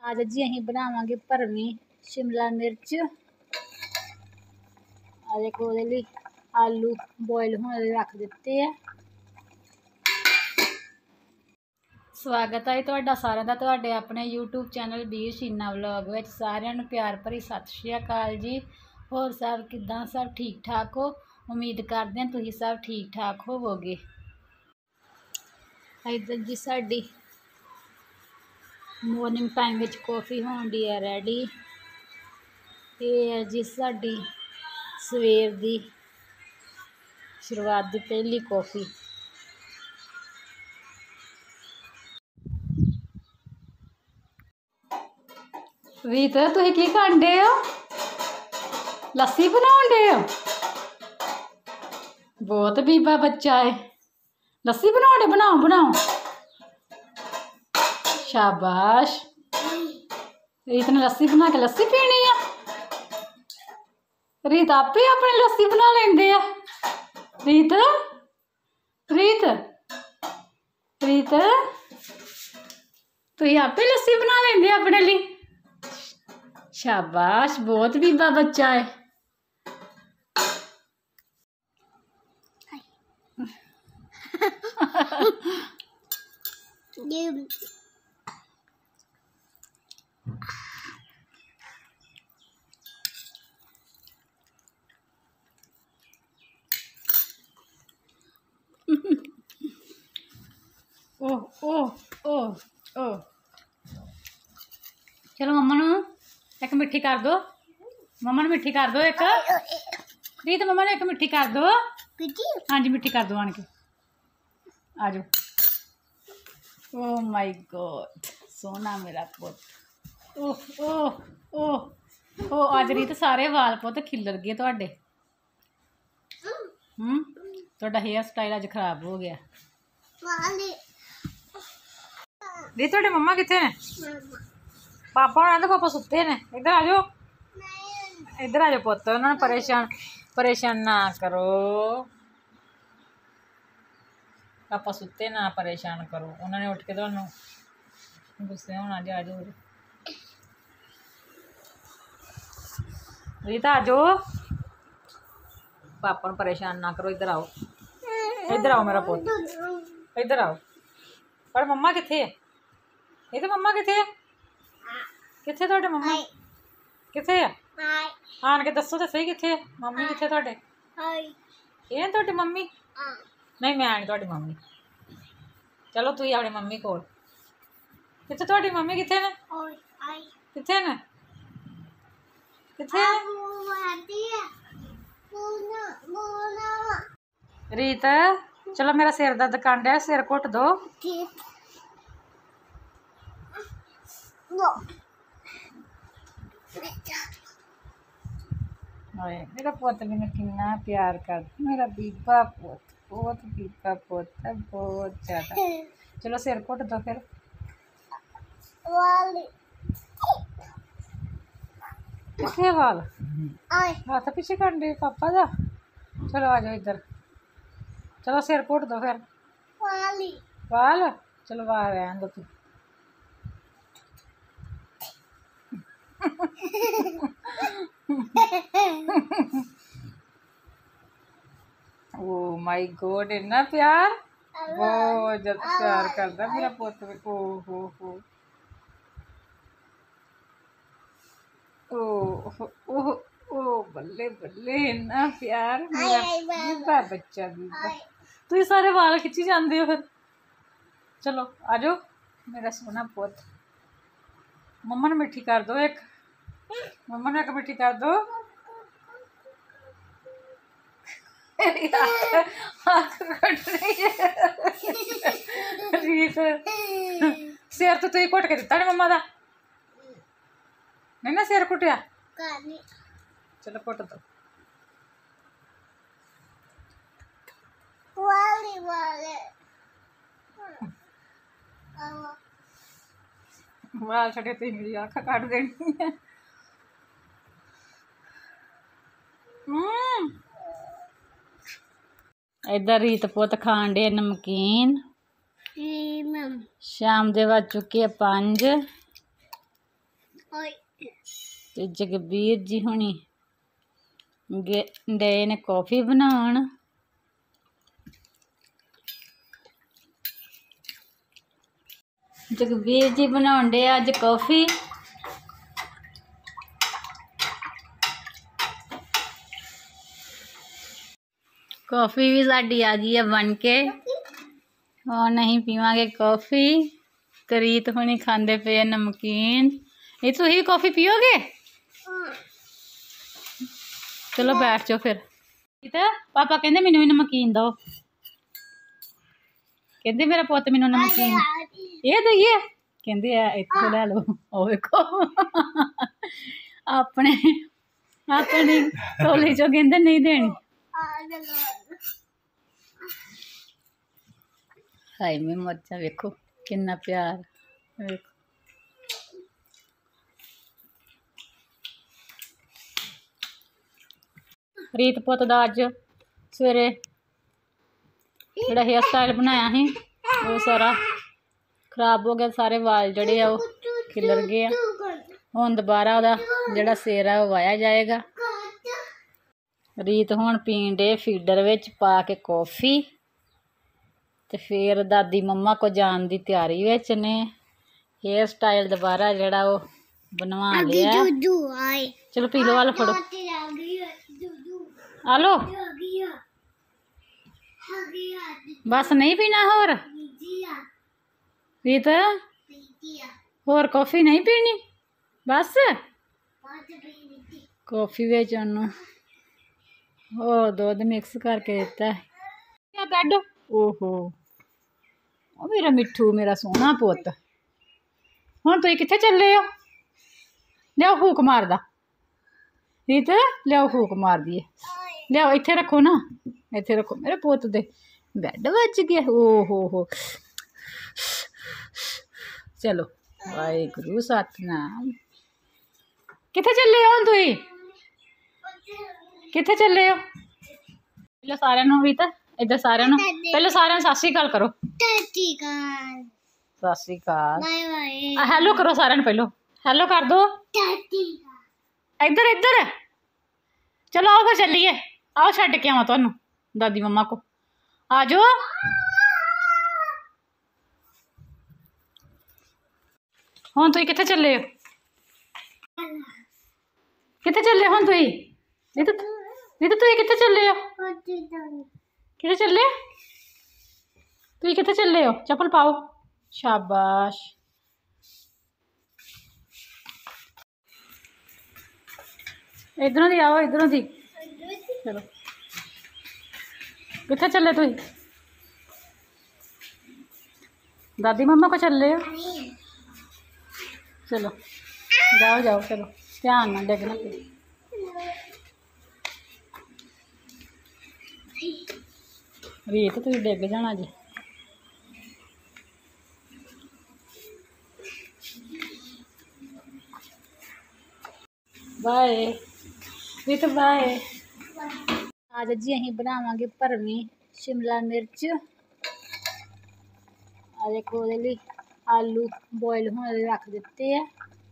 आज जी अहीं बनावांगे भरवीं शिमला मिर्च। देखो ਉਹਦੇ ਲਈ आलू बॉयल होने ਲਈ रख दिते है। स्वागत है तुहाडा सारिਆਂ ਦਾ ਤੁਹਾਡੇ अपने YouTube channel Bir Sheena vlog ਵਿੱਚ। ਸਾਰਿਆਂ ਨੂੰ प्यार भरी सत श्री अकाल जी। होर सब किदां? सब ठीक ठाक हो? उम्मीद करते हैं तुसीं सब ठीक ठाक होवोगे। इधर जी साडी मॉर्निंग टाइम विच कॉफ़ी होण दी है रेडी। ये है जी साडी सवेर दी शुरुआत दी पहली कॉफ़ी। रीत तुसीं की करन डे हो? लस्सी बनाउण डे हो? बहुत बीबा बच्चा है। लस्सी बनाउण डे? बनाओ बनाओ, शाबाश। रीत ने लस्सी बना के लस्सी पीनी है। रीत आपे अपनी लस्सी बना लेंदे आ। रीत रीत रीत तुसीं आपे लस्सी बना लेंदे अपने लिए? शाबाश, बहुत बीबा बच्चा है। ओह ओह ओह ओह, चलो मम्मा नू एक मिठी कर दो। मम्मा नू मिठी कर दो एक। रीत मम्मा ने एक मिठी कर दो। हाँ जी मिठी कर दो आन के। आ जाओ। ओह माय गॉड, सोना मेरा पुत। ओह ओह ओह ओह, अज रीत सारे वाल पुत खिलर गए तुहाडे। तुहाडा हेयर स्टाइल अज खराब हो गया। रीत तुहाडे मम्मा कित्थे ने? पापा होना तो पापा सुते ने। इधर आ जाओ, इधर आ जाओ पुत। उन्होंने परेशान ना करो। पापा सुते, ना परेशान करो। उन्होंने उठ के तुहानू गुस्से होना। जा आ जाओ रीता, आ जाओ। पापा परेशान ना करो। इधर आओ, इधर आओ मेरा पुत, इधर आओ। पर मम्मा कित्थे है? ये तो मम्मा कित्थे है? कित्थे तुहाडे मम्मा? कित्थे है? आन के दसो तो सही कित्थे है मम्मी? कित्थे तुहाडे? ये तुहाडी मम्मी? नहीं, मैं नहीं तुहाडी मम्मी। चलो तुसीं अपनी मम्मी कोल। कित्थे तुहाडी मम्मी? कित्थे ने? कित्थे ने? कित्थे ने? रीत चलो, मेरा सिर दर्द कांड है, सिर घुट दो। मेरा पुत मैनू कितना प्यार कर। मेरा बीबा पुत, बहुत बीबा पुत है, बहुत ज्यादा। चलो सिर घुट दो फिर। कितने वाल? हाथ पीछे कर दे पापा दा। चलो आ जाओ इधर। चलो सिर घुट दो फिर। वाल? चलो वाल रहन दो तू। ओ माय गॉड, इतना प्यार, बहुत ज्यादा प्यार करता मेरा पुत। ओ हो ओह ओह, बल्ले बल्ले, इतना प्यार मेरा बीबा बच्चा। बीबा तुम सारे वाल खिंची जाते हो फिर। चलो आ जाओ मेरा सोना पुत। मम्मा ने मिठी कर दो एक। मम्मा ने एक मिठी कर दो। रीत सिर तो तुम घुट के दिता नहीं मम्मा दा? नहीं ना सिर घुटिया? चलो घुट दो। वाल छड़े तो मेरी अख कट देनी है। इधर रीत पुत खान डे नमकीन। शाम दे बज चुके 5। ते जगबीर जी हुणी डे ने कॉफ़ी बनाउण। जगबीर जी बनाउण डे अज कॉफ़ी। कॉफ़ी भी साडी आ गई है बन के। और नहीं पीवांगे कॉफ़ी। करीत हुणी खांदे पे नमकीन। ये तुसीं भी कॉफ़ी पियोगे? चलो बैठ जाओ फिर। पापा कहंदे मैनू भी नमकीन दो। कहंदे मेरा पुत्त मैनू नमकीन ये दईए। कहंदे इत्थों लै लो। ओ वेखो अपने अपनी झोली चो कहंदे नहीं देनी। हाय मैं मर्चा वेखो किन्ना प्यार। वेखो रीत पुत्त दा अज सवेरे जेह्ड़ा हेयर स्टाइल बनाया ही वो सारा खराब हो गया। सारे वाल जड़े आ खिलर गए। हुण दोबारा ओहदा जेह्ड़ा सिर है वो वाया जाएगा। रीत हुण पीन डे फीडर विच पा के कॉफ़ी। ते फिर दादी मम्मा को जान की तैयारी विच ने। हेयर स्टाइल दोबारा जेह्ड़ा वो बनवा लिया। चलो पी लो। आलो फड़ो आलो। बस नहीं पीना होर रीत होर कॉफ़ी नहीं पीनी बस। कॉफ़ी विच उन्नू होर दुध मिक्स करके दिता है। बैड ओहो ओ मेरा मिठू मेरा सोहना पुत्त। हुण तुसीं कित्थे चले हो? लियाओ फूक मारदा। रीत लियाओ फूक मार दिए। लियाओ इत्थे रखो ना इत्थे रखो मेरे पुत्त दे बैड बज गया। ओहो चलो वाहिगुरू सतनाम। कित्थे चले हो हुण तुसीं? कित्थे चले हो? पहले सारिਆਂ ਨੂੰ रीत इधर सारिਆਂ ਨੂੰ पहले सारिਆਂ ਨੂੰ सत श्री अकाल करो। सत श्री अकाल हैलो करो सारिਆਂ ਨੂੰ पहलो हैलो कर दो। इधर इधर चलो आओ फिर चलिए। आओ छड्ड के आवां तुहानू दादी मम्मा को। आ जाओ। हुण तुसीं कित्थे चले हो? कित्थे चले हो हुण तुसीं? रीत तुसीं कित्थे चले हो? कित्थे चले? तुसीं कित्थे चले हो? चप्पल पाओ। शाबाश। इधरों दी आओ इधरों दी। चलो कित्थे चले तुसीं? दादी मम्मा को चले हो? चलो जाओ जाओ चलो ध्यान ना डिगना। रीत तुसीं डिग जाना जी। बाय रीत बाय। आज जी असीं बनावांगे भरवीं शिमला मिर्च। आ देखो ओहदे लई आलू बॉयल होने दे रख दिते है।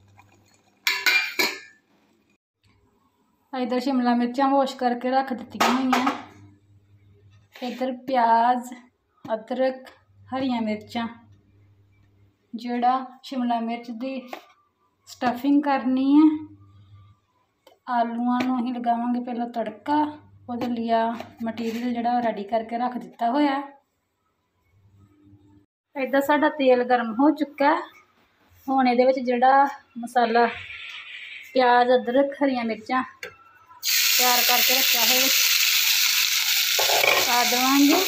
इधर शिमला मिर्चां वॉश करके रख दित्तियां हुई हैं। इधर प्याज अदरक हरियां मिर्चां जेड़ा शिमला मिर्च दी स्टफिंग करनी है। आलूआं नूं असीं लगावांगे पहले तड़का। ਉਹਦੇ ਲਈ मटीरियल ਜਿਹੜਾ रेडी करके रख दिता होया। इधर साडा तेल गर्म हो चुका है। हुण इहदे विच ਜਿਹੜਾ मसाला प्याज अदरक हरियां मिर्चां तैयार करके रखा है पा देवांगे।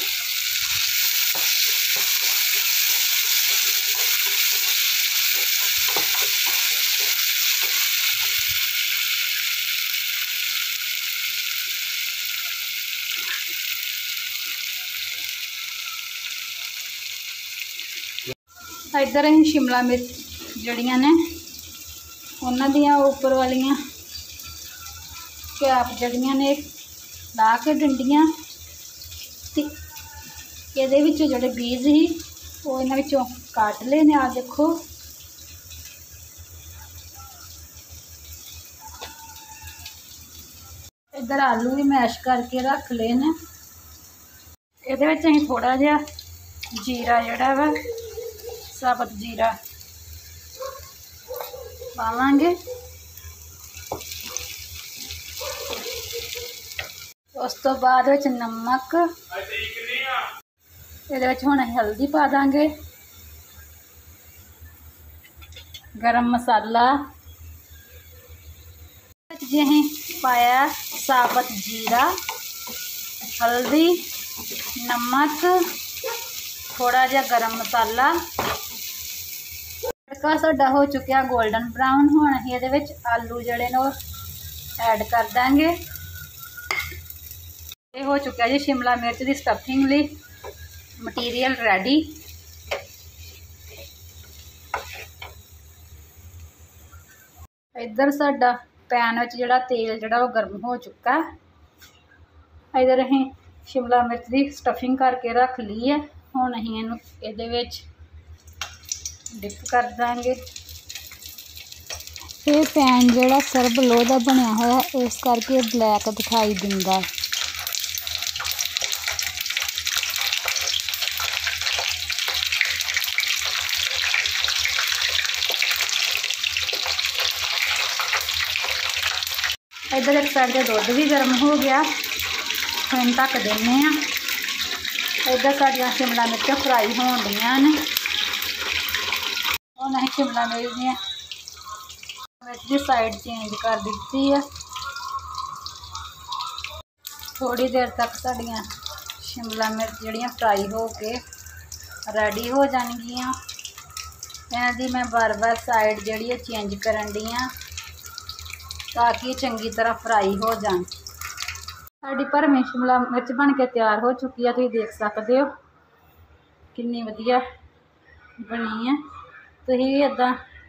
इधर असीं शिमला मिर्च जड़ियां ने उन्हां दियां उपर वालियां कैप जड़ियां ने ला के डंडियां ते इहदे विचों जिहड़े बीज ही वो इन्हां विचों कट ले ने। आ देखो इधर आलू भी मैश करके रख ले ने। ਇਹਦੇ ਵਿੱਚ ਅਸੀਂ थोड़ा ਜਿਹਾ जीरा ਜਿਹੜਾ ਵਾ साबुत जीरा पावांगे। उस तो बाद विच नमक, ਇਹਦੇ ਵਿੱਚ ਹੁਣ हल्दी पा देंगे, गरम मसाला जी अं पाया, साबुत जीरा, हल्दी, नमक, थोड़ा जिहा गरम मसाला। तड़का साडा हो चुकिया गोल्डन ब्राउन। हुण असीं इहदे विच आलू जिहड़े ने ऐड कर देंगे। ये हो चुका जी शिमला मिर्च की स्टफिंग लई मटीरियल रेडी। इधर साडा पैन विच जिहड़ा तेल जिहड़ा वो गर्म हो चुका। इधर असीं शिमला मिर्च की स्टफिंग करके रख ली है। हुण असीं इहनूं इहदे विच डिप कर देंगे। ये पैन जिहड़ा सर्ब लोह दा बनिया होया इस करके ब्लैक दिखाई दिंदा। इधर एक साइड का दुध भी गर्म हो गया, हम ढक देने। इधर साड़ियाँ शिमला मिर्च फ्राई होन दियां ने। हुण असीं शिमला मिर्च की साइड चेंज कर दी है। थोड़ी देर तक साड़ियाँ शिमला मिर्च जड़ियाँ फ्राई हो के रेडी हो जाएगियाँ। इन्हां मैं बार बार साइड जड़ी चेंज करन दी हाँ ताकि चंगी तरह फ्राई हो जाए। साड़ी भरवीं शिमला मिर्च बन के तैयार हो चुकी है। तुम देख सकते हो कितनी वधिया बनी है। तुम भी इदा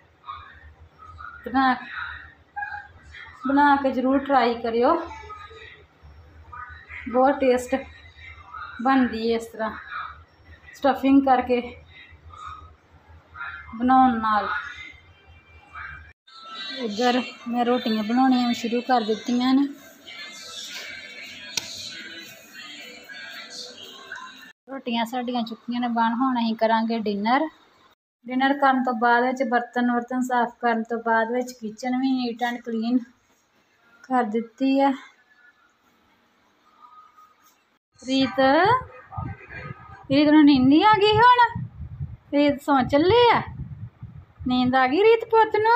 बना के जरूर ट्राई करियो, बहुत टेस्ट बनती है इस तरह स्टफिंग करके बनाने नाल। इधर मैं रोटियां बनानियां शुरू कर दित्तियां ने। रोटियां साड़ियां चुक्कियां ने बन। हुण असीं करांगे डिनर। डिनर करन तो बाद विच बर्तन वर्तन साफ करन तो बाद विच किचन भी नीट एंड क्लीन कर दित्ती है। रीत रीत नूं नींद नहीं आ गई? हुण रीत सौ चले आ? नींद आ गई रीत पुत्त नूं?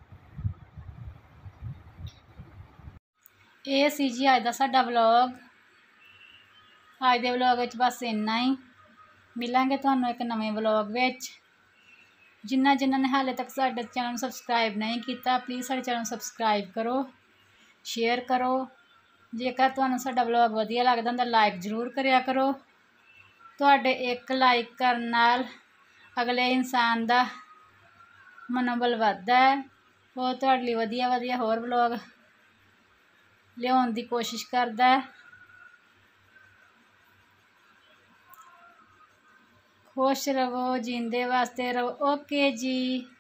ये सी जी अज दा साडा व्लॉग। अज दे व्लॉग विच बस इन्ना ही। मिलांगे तुहानूं एक नवें व्लॉग विच। जिन्हां ने हाले तक साडे चैनल सबसक्राइब नहीं किया प्लीज़ साडे चैनल सबसक्राइब करो, शेयर करो। जेकर तुहानूं साडा व्लॉग वधिया लगदा तां लाइक जरूर करिया करो। तुहाडे एक लाइक करन नाल अगले इंसान दा मनोबल वधदा है। वो तुहाडे लई वधिया वधिया होर व्लॉग लियाउण दी कोशिश करदा है। खुश रवो, जींदे वास्ते रवो। ओके जी।